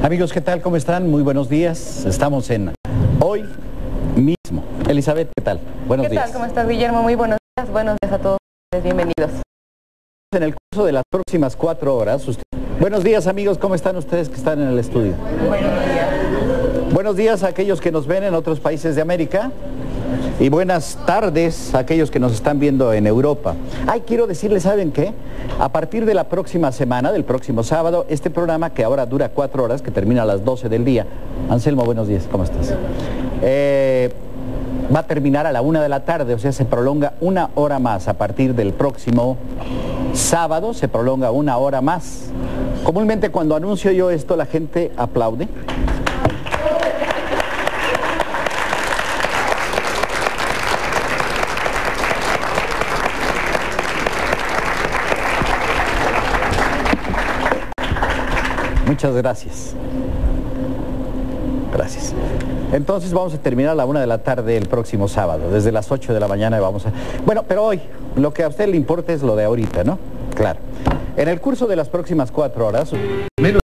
Amigos, ¿qué tal? ¿Cómo están? Muy buenos días. Estamos en Hoy Mismo. Elizabeth, ¿qué tal? Buenos días. ¿Qué tal? ¿Cómo estás, Guillermo? Muy buenos días. Buenos días a todos ustedes. Bienvenidos. En el curso de las próximas 4 horas... Buenos días, amigos. ¿Cómo están ustedes que están en el estudio? Buenos días. Buenos días a aquellos que nos ven en otros países de América. Y buenas tardes a aquellos que nos están viendo en Europa. Quiero decirles, ¿saben qué? A partir de la próxima semana, del próximo sábado, este programa que ahora dura 4 horas, que termina a las 12 del día. Anselmo, buenos días, ¿cómo estás? Va a terminar a la 1 de la tarde, o sea, se prolonga 1 hora más. A partir del próximo sábado se prolonga 1 hora más. Comúnmente cuando anuncio yo esto, la gente aplaude. Muchas gracias. Gracias. Entonces vamos a terminar a la 1 de la tarde el próximo sábado. Desde las 8 de la mañana vamos a... Bueno, pero hoy, lo que a usted le importa es lo de ahorita, ¿no? Claro. En el curso de las próximas 4 horas... Menos